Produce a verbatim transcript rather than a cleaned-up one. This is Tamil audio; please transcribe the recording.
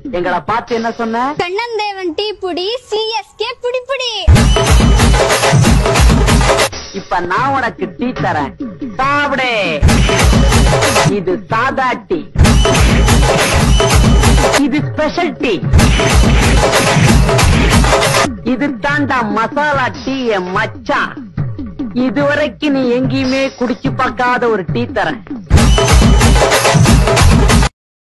எங்களை பார்த்து என்ன சொன்ன? கண்ணந்தேவன் டீ புடி, சிஎஸ்கே புடி புடி. இப்ப நான் உனக்கு டீ தரேன், சாப்பிடு. இது சாதா டீ, இது ஸ்பெஷல் டீ, இது தாண்டா மசாலா டீ மச்சான். இதுவரைக்கும் நீ எங்கேயுமே குடிச்சு பார்க்காத ஒரு டீ தரேன்.